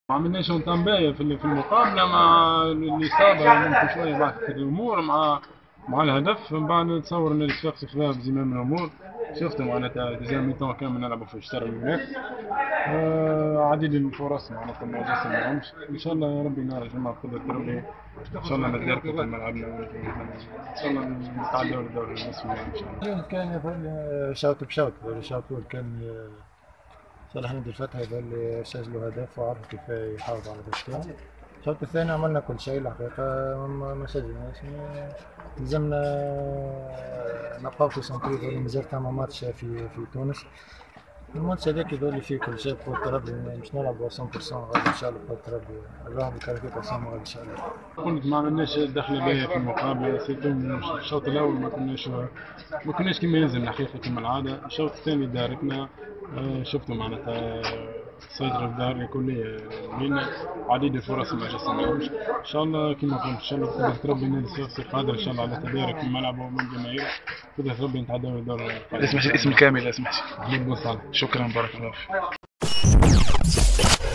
ما عملناش باهية في المقابلة مع الإصابة، ممكن شوية ضعفت الأمور مع الهدف. من بعد نتصور إن الشخص خذاها بزمام الأمور. شفتوا معناتها ديزاين ميتون كامل نلعبوا في الشتر المناخ. عديد الفرص معناتها ما جسمناهمش. إن شاء الله يا ربي نهار الجمعة بقدرة ربي إن شاء الله نتداركوا في ملعبنا، إن شاء الله نتعدوا للدوري النصف النهائي إن شاء الله. كان يظل شوط بشوط. الشوط الأول كان صالح نادي الفتح يظل سجلوا هدف وعرفوا كيف يحافظوا على ذاتهم. الشوط الثاني عملنا كل شيء الحقيقة، ما سجلناش. لزمنا نبقاو في سنتري، مازال ثما ماتش في تونس. الماتش هذاك يظل فيه كل شيء بقوة ربي، مش نلعبوا 100% غادي إن شاء الله بقوة ربي. الواحد بكرة قسم غادي إن شاء الله. كنت ما عملناش دخلة باهية في المقابلة، سيتو الشوط الأول ما كناش كما يلزم الحقيقة كما العادة. الشوط الثاني داركنا. شفتوا معناتها سيطرة الدار كلية لينا، عديد الفرص ما جسمناهمش. إن شاء الله كما قلت إن شاء الله بقدرة ربي النادي الشخصي قادر إن شاء الله على تدارك في الملعب والجماهير. بقدرة ربي نتعداو للدور القادم. اسمح الاسم الكامل يا سمحتي. محمود بن صالح. شكرا، بارك الله فيك.